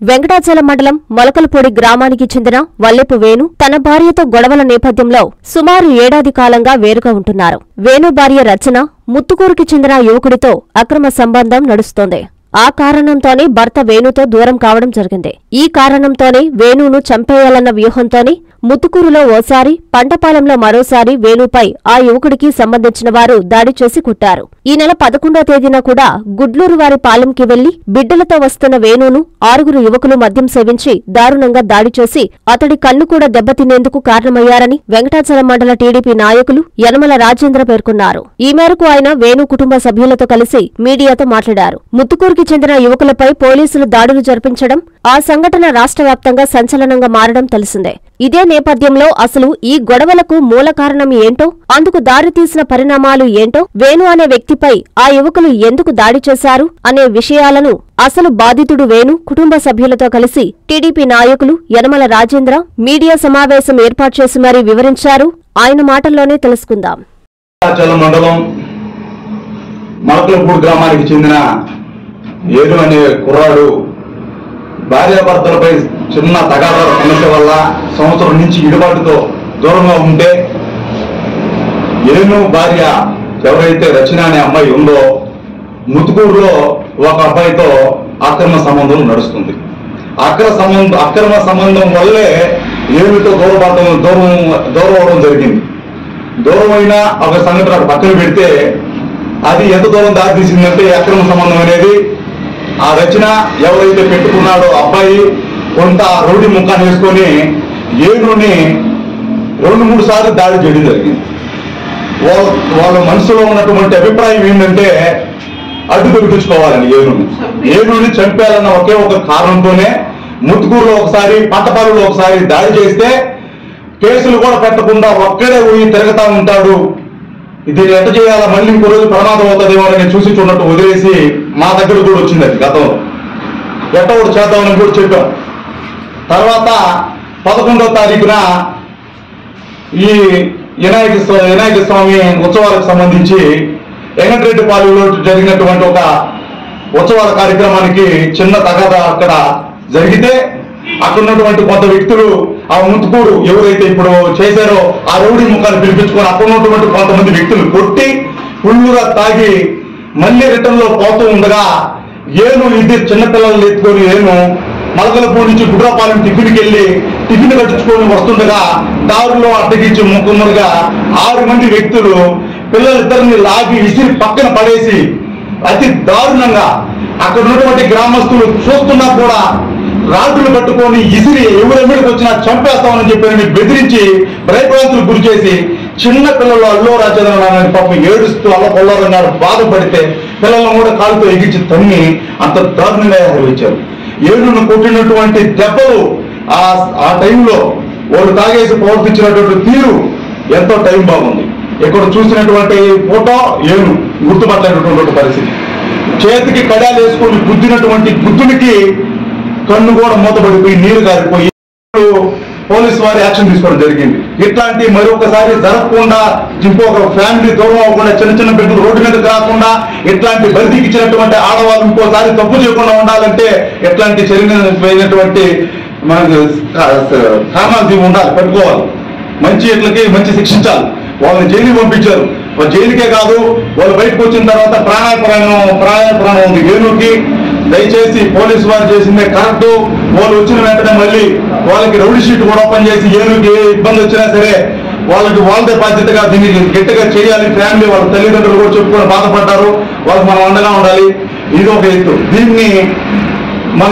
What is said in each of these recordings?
వెంకటాచలం మండలం మొలకలపూడి గ్రామానికి చెందిన వల్లెపు వేణు తన భార్యతో గొడవల నేపథ్యంలో సుమారు ఏడాది కాలంగా వేరుగా ఉంటున్నారు. వేణు భార్య రచన ముత్తుకూరుకి చెందిన యువకుడితో అక్రమ సంబంధం నడుస్తోంది. ఆ కారణంతోనే భర్త వేణుతో దూరం కావడం జరిగింది. ఈ కారణంతోనే వేణును చంపేయాలన్న వ్యూహంతోనే ముత్తుకూరులో ఓసారి, పంటపాలెంలో మరోసారి వేణుపై ఆ యువకుడికి సంబంధించిన వారు దాడి చేసి కుట్టారు. ఈ నెల 11వ తేదీన కూడా గుడ్లూరు వారి పాలెంకి వెళ్లి బిడ్డలతో వస్తున్న వేణును 6 యువకులు మద్యం సేవించి దారుణంగా దాడి చేసి అతడి కన్ను కూడా దెబ్బతినేందుకు కారణమయ్యారని వెంకటాచలం మండల టీడీపీ నాయకులు యనమల రాజేంద్ర పేర్కొన్నారు. ఈ మేరకు ఆయన వేణు కుటుంబ సభ్యులతో కలిసి మీడియాతో మాట్లాడారు. ముత్తుకూరుకి చెందిన యువకులపై పోలీసులు దాడులు జరిపించడం, ఆ సంఘటన రాష్ట్ర వ్యాప్తంగా సంచలనంగా మారడం తెలిసిందే. ఇదే నేపథ్యంలో అసలు ఈ గొడవలకు మూల కారణం ఏంటో, అందుకు దారితీసిన పరిణామాలు ఏంటో, వేణు అనే వ్యక్తిపై ఆ యువకులు ఎందుకు దాడి చేశారు అనే విషయాలను అసలు బాధితుడు వేణు కుటుంబ సభ్యులతో కలిసి టీడీపీ నాయకులు యనమల రాజేంద్ర మీడియా సమావేశం ఏర్పాటు చేసి మరీ వివరించారు. ఆయన మాటల్లోనే తెలుసుకుందాం. మొలకలపూడి గ్రామానికి చెందిన వేణు అనే కుర్రాడు భార్యాభర్తలపై చిన్న తగాదాల సమస్య వల్ల సంవత్సరం నుంచి ఇడుబాటుతో దూరంగా ఉంటే వేణు భార్య ఎవరైతే రచన అనే అమ్మాయి ఉందో ముత్తుకూరులో ఒక అబ్బాయితో అక్రమ సంబంధం నడుస్తుంది. అక్రమ సంబంధం వల్లే వేణుతో దూరం అవడం జరిగింది. దూరమైన ఒక సంఘటన పక్కన పెడితే అది ఎంత దూరం దారితీసిందంటే అక్రమ సంబంధం అనేది ఆ రచన ఎవరైతే పెట్టుకున్నాడో అబ్బాయి కొంత రౌడీ ముఖాన్ని వేసుకొని వేణుని 2-3 సార్లు దాడి చేయడం జరిగింది. వాళ్ళ మనసులో ఉన్నటువంటి అభిప్రాయం ఏంటంటే అడ్డు దొరికించుకోవాలని వేణుని చంపేయాలన్న ఒకే ఒక కారణంతోనే ముత్తుకూరులో ఒకసారి, పంటపాలెంలో ఒకసారి దాడి చేస్తే కేసులు కూడా పెట్టకుండా ఒక్కడే పోయి తిరగతా ఉంటాడు. ఇది ఎట్ట చేయాలా, మళ్ళీ ఇంకో రోజు ప్రమాదం అవుతుందేమో అని చూసి చూడట్టు వదిలేసి మా దగ్గర కూడా వచ్చింది. అది గతంలో ఎట్ట కూడా చేద్దామని కూడా చెప్పాం. తర్వాత 11వ తారీఖున ఈ వినాయక స్వామి ఉత్సవాలకు సంబంధించి ఎంగంటిరెడ్డిపాలెంలో జరిగినటువంటి ఒక ఉత్సవాల కార్యక్రమానికి చిన్న తగాదా అక్కడ జరిగితే అక్కడ ఉన్నటువంటి కొంత వ్యక్తులు ఆ ముత్తుకూరు ఎవరైతే ఇప్పుడు చేశారో ఆ రౌడీ ముఖాన్ని పిలిపించుకొని అక్కడ ఉన్నటువంటి కొంతమంది వ్యక్తులు కొట్టి ఫుల్లుగా తాగి మళ్ళీ రిటర్న్ లో పోతూ ఉండగా వేణు ఇద్దరు చిన్నపిల్లలు ఎత్తుకొని వేణు మొలకలపూడి నుంచి గుడ్రాపాలెం టిఫిన్కి వెళ్ళి టిఫిన్ కట్టించుకొని వస్తుండగా దారులో అడ్డగించి ముక్కుమ్మడిగా 6 మంది వ్యక్తులు పిల్లలిద్దరిని లాగి విసిరి పక్కన పడేసి అతి దారుణంగా అక్కడ ఉన్నటువంటి గ్రామస్తులు చూస్తున్నా కూడా రాత్రులు పట్టుకొని ఇసిరి ఎవరెమ్మడికి వచ్చినా చంపేస్తామని చెప్పి బెదిరించి భయభ్రాంతులు గురి చేసి చిన్న పిల్లలు అల్లో రాజేంద్ర పాపం ఏడుస్తూ అల్లకొల్లారన్నా బాధపడితే పిల్లలను కూడా కాలుతో ఎగిరించి తన్ని అంత దారుణంగా వ్యవహరించారు. ఏడును కొట్టినటువంటి దెబ్బలు ఆ టైంలో వాళ్ళు తాగేసి ప్రవర్తించినటువంటి తీరు ఎంతో టైం బాగుంది. ఇక్కడ చూసినటువంటి ఫోటో ఏను గుర్తుపట్టేటటువంటి పరిస్థితి. చేతికి కడాలు వేసుకొని గుద్దినటువంటి గుద్దునికి కన్ను కూడా మూతపడిపోయి నీరు గారిపోయి పోలీసు వారి యాక్షన్ తీసుకోవడం జరిగింది. ఇట్లాంటి మరొకసారి జరగకుండా ఇంకొక ఫ్యామిలీ దూరం అవ్వకుండా చిన్న బిడ్డలు రోడ్డు మీదకి రాకుండా ఇట్లాంటి బలికి ఇచ్చినటువంటి ఆడవాళ్ళు ఇంకోసారి తప్పు చేయకుండా ఉండాలంటే ఇట్లాంటి జరిగినటువంటి మనకు కారణాలు ఉండాలి, పెట్టుకోవాలి. మంచి ఇట్లకి మంచి శిక్షించాలి. వాళ్ళని జైలుకి పంపించారు. జైలుకే కాదు, వాళ్ళు బయటకు వచ్చిన తర్వాత ప్రాణాపాయం ఉంది వేణుకి. దయచేసి పోలీసు వారు చేసిందే కరెక్ట్. వాళ్ళు వచ్చిన వెంటనే మళ్ళీ వాళ్ళకి రౌడీ షీట్ కూడా ఓపెన్ చేసి ఏనుకి ఏ ఇబ్బంది వచ్చినా సరే వాళ్ళకి వాళ్ళదే బాధ్యతగా దీన్ని గట్టిగా చేయాలి. ఫ్యామిలీ వాళ్ళ తల్లిదండ్రులు కూడా చెప్పుకొని బాధపడ్డారు. వాళ్ళకి మనం అండగా ఉండాలి. ఇది ఒక ఎత్తు. దీన్ని మన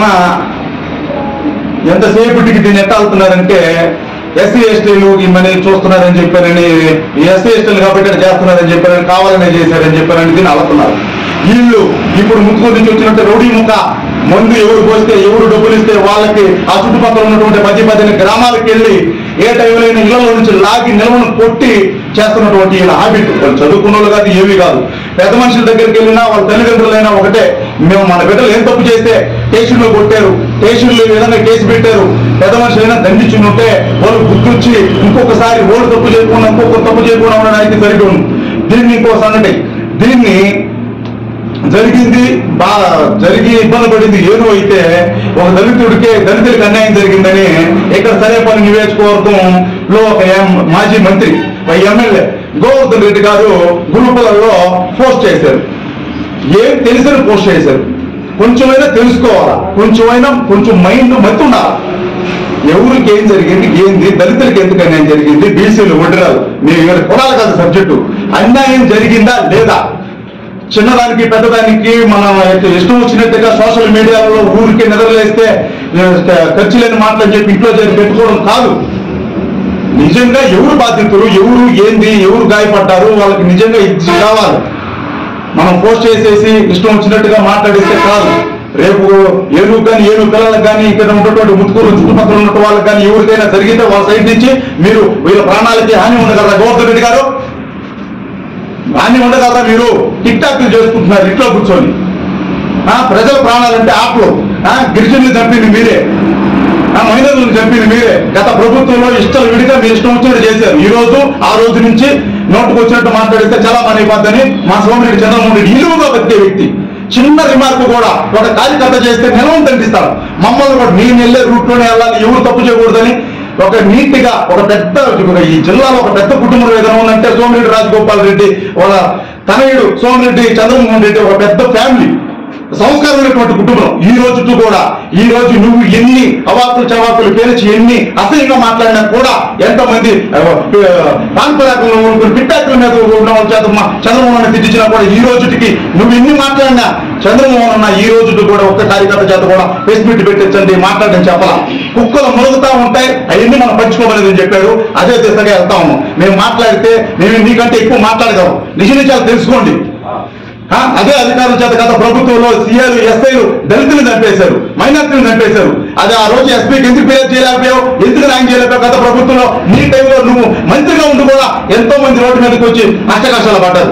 ఎంతసేపటికి దీన్ని ఎట్టాలుతున్నారంటే ఎస్సీ ఎస్టీలు మనీ చూస్తున్నారని చెప్పారని, ఎస్సీ ఎస్టీలు కాబట్టి చేస్తున్నారని చెప్పారని, కావాలనే చేశారని చెప్పారని దీన్ని అలుతున్నారు. వీళ్ళు ఇప్పుడు ముత్తుకూరు నుంచి వచ్చినట్టు రౌడీ ముఖ మందు ఎవరు పోస్తే ఎవరు డబ్బులు ఇస్తే వాళ్ళకి ఆ చుట్టుపక్కల ఉన్నటువంటి 10 గ్రామాలకు వెళ్ళి ఏ టైంలో ఇళ్లలో నుంచి లాగి నిల్వను కొట్టి చేస్తున్నటువంటి ఈయన హ్యాబిట్. వాళ్ళు చదువుకున్న వాళ్ళు కాదు, ఏమీ కాదు. పెద్ద మనుషుల దగ్గరికి వెళ్ళినా వాళ్ళ తల్లిదండ్రులైనా ఒకటే, మేము మన బిడ్డలు ఏం తప్పు చేస్తే స్టేషన్లో కొట్టారు, స్టేషన్లో ఈ విధంగా కేసు పెట్టారు, పెద్ద మనుషులైనా దండించుంటే వాళ్ళు గుర్తొచ్చి ఇంకొకసారి ఓళ్ళు తప్పు చేయకుండా ఉండడానికి సరిగ్గా ఉంది. దీన్ని ఇంకో సంగతి, దీన్ని జరిగి ఇబ్బంది పడింది ఏను అయితే ఒక దళితులకి అన్యాయం జరిగిందని ఇక్కడ సరేపల్లి నియోజకవర్గంలో ఒక మాజీ మంత్రి ఎమ్మెల్యే గోవర్ధన్ రెడ్డి గారు గ్రూపులలో పోస్ట్ చేశారు. ఏం తెలిసిన పోస్ట్ చేశారు. కొంచెమైనా తెలుసుకోవాలా, కొంచెం మైండ్ మత్తు ఉండాలి. ఎవరికి ఏం జరిగింది, ఏంది, దళితులకి ఎందుకు అన్యాయం జరిగింది, బీసీలు ఒడ్డరాలు, మీరు ఇక్కడ కొడాలి కాదు సబ్జెక్టు. అన్యాయం జరిగిందా లేదా, చిన్నదానికి పెద్దదానికి మనం ఇష్టం వచ్చినట్టుగా సోషల్ మీడియాలో ఊరికి నిద్రలేస్తే ఖర్చు లేని మాటలని చెప్పి ఇంట్లో చేరి పెట్టుకోవడం కాదు. నిజంగా ఎవరు బాధితులు, ఎవరు ఏంది, ఎవరు గాయపడ్డారు, వాళ్ళకి నిజంగా ఇది కావాలి. మనం పోస్ట్ చేసేసి ఇష్టం వచ్చినట్టుగా మాట్లాడిస్తే కాదు. రేపు ఏను పిల్లలకు కానీ ఇక్కడ ఉన్నటువంటి ముత్తుకూరు చుట్టుపక్కల ఉన్న వాళ్ళకి కానీ ఎవరికైనా జరిగితే వాళ్ళ సైడ్ నుంచి మీరు వీళ్ళ ప్రాణాలకి హాని ఉండగలరా? గోవర్ధన్ రెడ్డి గారు హాని ఉండగలరా? మీరు టిక్ టాక్లు చేసుకుంటున్నారు ఇంట్లో కూర్చొని. ప్రజల ప్రాణాలంటే ఆప్లో గిరిజనులు చంపింది మీరే, మహిళలను చంపింది మీరే. గత ప్రభుత్వంలో ఇష్టం విడిగా మీరు ఇష్టం వచ్చినట్టు చేశారు. ఈ రోజు ఆ రోజు నుంచి నోటుకు వచ్చినట్టు మాట్లాడిస్తే చాలా పని అయిపోద్దని మా సోమిరెడ్డి చంద్రమోహన్ రెడ్డి ఇలువుగా బతికే వ్యక్తి. చిన్న రిమార్క్ కూడా ఒక కార్యకర్త చేస్తే నిలవం దండిస్తారు. మమ్మల్ని కూడా నేను వెళ్ళే రూట్ లోనే వెళ్ళాలి, ఎవరు తప్పు చేయకూడదని ఒక నీట్ గా ఒక పెద్ద ఈ జిల్లాలో ఒక పెద్ద కుటుంబం ఏదైనా ఉందంటే సోమిరెడ్డి రాజగోపాల్ రెడ్డి వాళ్ళ తనయుడు సోమిరెడ్డి చంద్రమోహన్ రెడ్డి ఒక పెద్ద ఫ్యామిలీ, సంస్కారమైనటువంటి కుటుంబం. ఈ రోజు నువ్వు ఎన్ని అవాకులు చవాకులు పేర్చి ఎన్ని అసహ్యంగా మాట్లాడినా కూడా ఎంతమంది కాన్పరాకులు పిట్టాకుల మీద చంద్రమోహన్ తిట్టించినా కూడా ఈ రోజుకి నువ్వు ఎన్ని మాట్లాడినా చంద్రమోహన్ అన్న ఈ రోజు కూడా ఒక్క కార్యకర్త చేత కూడా ప్రెస్ మీట్ పెట్టించండి మాట్లాడని చెప్పాలా. కుక్కలు మొలుగుతా ఉంటాయి, అవన్నీ మనం పంచుకోమని చెప్పాడు. అదే దిశగా వెళ్తా ఉన్నాం. మేము మాట్లాడితే మేము నీకంటే ఎక్కువ మాట్లాడగలం. నిజాలు తెలుసుకోండి. అదే అధికారుల చేత గత ప్రభుత్వంలో సీఏలు ఎస్ఐలు దళితులు చంపేశారు, మైనార్టీలు చంపేశారు. అదే ఆ రోజు ఎస్పీకి ఎందుకు ఫిర్యాదు చేయలేకపోయావు, ఎందుకు న్యాయం చేయలేకపోయావు? గత ప్రభుత్వంలో నీ టైంలో నువ్వు మంత్రిగా ఉండి కూడా ఎంతో మంది రోడ్డు మీదకి వచ్చి కష్టాలు పడ్డారు.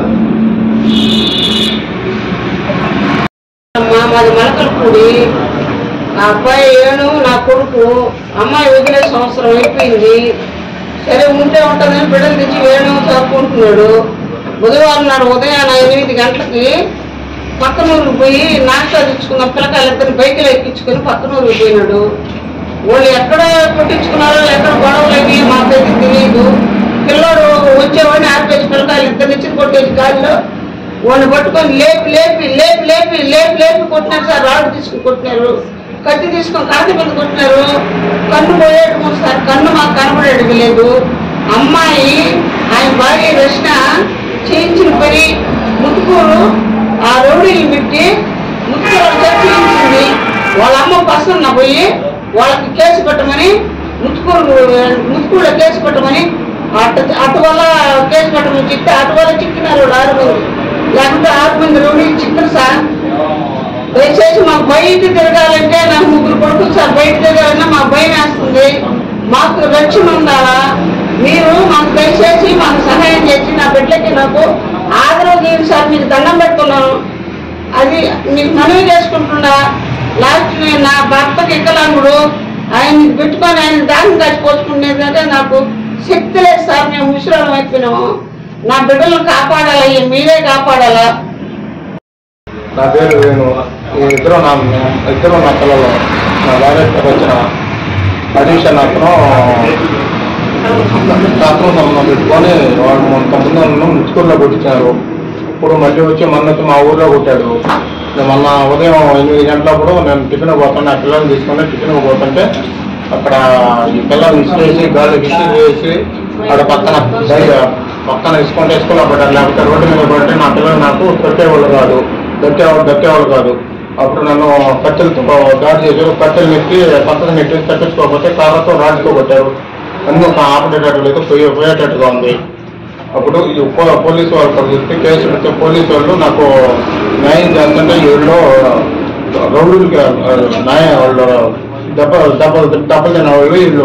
మాది మలకలపూడి. నా అబ్బాయి ఏను, నా కొడుకు. అమ్మాయి వదిలే సంవత్సరం అయిపోయింది. సరే ఉంటే ఉంటుందని బిడ్డలు తెచ్చి వేణు చదువుకుంటున్నాడు. బుధవారం నాడు ఉదయం 8 గంటలకి పక్కనూరుకు పోయి నాటా తెచ్చుకున్న పిల్లకాయలిద్దరిని బైకులు ఎక్కించుకుని పక్కనూరుకు పోయినాడు. వాళ్ళు ఎక్కడ కొట్టించుకున్నారో ఎక్కడ గొడవలవి మాకైతే తెలియదు. పిల్లోడు వచ్చేవాడిని ఆర్పేసి పిల్లకాయలు ఇద్దరు ఇచ్చి కొట్టేసి గాలిలో వాడిని పట్టుకొని లేపి కొట్టినారు సార్. రాళ్ళు తీసుకుని కొట్టినారు, కత్తి తీసుకొని కాటి మీద కొట్టినారు. కన్ను పోయేటము సార్, కన్ను మాకు కనబడేది లేదు. అమ్మాయి ఆయన భార్య రచన చేయించిన పని ముత్తుకూరు ఆ రౌడీలు పెట్టి ముత్తుకూరు చేయించింది. వాళ్ళ అమ్మ పసన్న పోయి వాళ్ళకి కేసు పెట్టమని ముత్తుకూరులో కేసు పెట్టమని అటు వల్ల కేసు పెట్టమని చెప్తే అటు వల్ల చిక్కినారు 6 మంది, లేకపోతే 6 మంది రౌడీలు చిక్కరు సార్. దయచేసి మాకు బయట తిరగాలంటే నాకు 3 కొడుకులు సార్. బయట తిరగాలన్నా మాకు భయం వేస్తుంది. మాకు రక్షణ ఉండాలా. మీరు మాకు దయచేసి మాకు సహాయం చేసి నా బిడ్డకి నాకు ఆదరణ చేయండి సార్. మీకు దండం పెట్టుకున్నాను, అది మీకు మనవి చేసుకుంటున్నా. లాస్ట్ నా భర్తకి ఎక్కలాంగుడు ఆయన్ని పెట్టుకొని ఆయన దాన్ని దాచిపోసుకునేది అంటే నాకు శక్తి లేదు సార్. మేము ముసలాం అయిపోయినాము. నా బిడ్డలను కాపాడాలా, మీరే కాపాడాలా. నా పేరు వేణు. ఇద్దరు నా పిల్లలు. నా భార్య వచ్చిన అడిషన్ అతను సంబంధం పెట్టుకొని వాడు కొంతమంది ముచ్చుకూరులో కొట్టించారు. ఇప్పుడు మళ్ళీ వచ్చి మా ఊర్లో కొట్టాడు. మొన్న ఉదయం 8 గంటలప్పుడు నేను టిఫిన్ పోతాను, ఆ పిల్లల్ని తీసుకొని టిఫిన్ పోతుంటే అక్కడ ఈ పిల్లల్ని ఇసుకేసి గాలి వేసి అక్కడ పక్కన ఇసుకుంటే ఇసుకులో పడ్డారు. లేకపోతే రోడ్డు మీద పడితే నా పిల్లలు నాకు దొక్కేవాళ్ళు కాదు. అప్పుడు నన్ను కట్టెలతో దాడి చేశారు. కట్టెలు నెట్టి పక్కన నెట్టి తప్పించుకోకపోతే కాళ్ళతో రాజుతో కొట్టారు. అన్నీ ఒక ఆపరేటట్లు అయితే పోయేటట్టుగా ఉంది. అప్పుడు పోలీసు వాళ్ళు పరిస్థితి కేసు పెడితే పోలీసు వాళ్ళు నాకు న్యాయం చేస్తుంటే వీళ్ళు రౌడీలకి వాళ్ళు దెబ్బతిన్న వాళ్ళు వీళ్ళు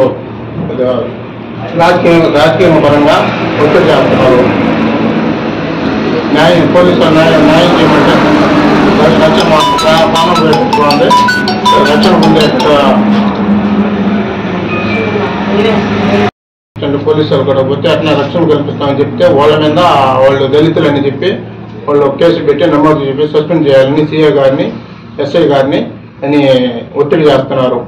రాజకీయ పరంగా ఒత్తిడి చేస్తున్నారు. పోలీసు న్యాయం చేయమంటే రక్షణ పానం పెట్టుకోండి. రక్షణ ముందే పోలీసు వాళ్ళు కూడా పోతే అట్లా రక్షణ కల్పిస్తామని చెప్తే వాళ్ళ మీద వాళ్ళు దళితులని చెప్పి వాళ్ళు కేసు పెట్టి నమోదు చేసి సస్పెండ్ చేయాలని సిఐ గారిని ఎస్ఐ గారిని అని ఒత్తిడి చేస్తున్నారు.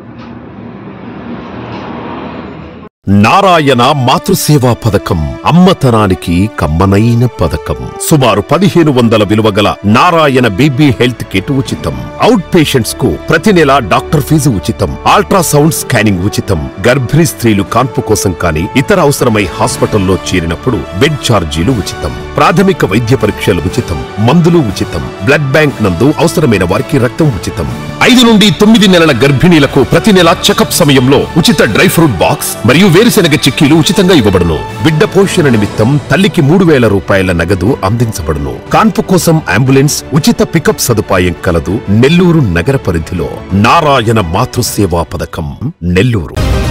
నారాయణ మాతృసేవా పథకం అమ్మతనానికి కమ్మనైన పథకం. సుమారు 1500 విలువ గల నారాయణ బేబీ హెల్త్ కిట్ ఉచితం. అవుట్ పేషెంట్స్ కు ప్రతి నెల డాక్టర్ ఫీజు ఉచితం. అల్ట్రాసౌండ్ స్కానింగ్ ఉచితం. గర్భిణీ స్త్రీలు కాన్పు కోసం కానీ ఇతర అవసరమై హాస్పిటల్లో చేరినప్పుడు బెడ్ ఛార్జీలు ఉచితం. ప్రాథమిక వైద్య పరీక్షలు ఉచితం. మందులు ఉచితం. బ్లడ్ బ్యాంక్ నందు అవసరమైన వారికి రక్తం ఉచితం. 5 నుండి 9 నెలల గర్భిణీలకు ప్రతి నెల చెకప్ సమయంలో ఉచిత డ్రై ఫ్రూట్ బాక్స్ మరియు వేరుశెనగ చిక్కీలు ఉచితంగా ఇవ్వబడును. బిడ్డ పోషణ నిమిత్తం తల్లికి 3000 రూపాయల నగదు అందించబడును. కాన్పు కోసం అంబులెన్స్ ఉచిత పికప్ సదుపాయం కలదు. నెల్లూరు నగర పరిధిలో నారాయణ మాతృసేవా పథకం, నెల్లూరు.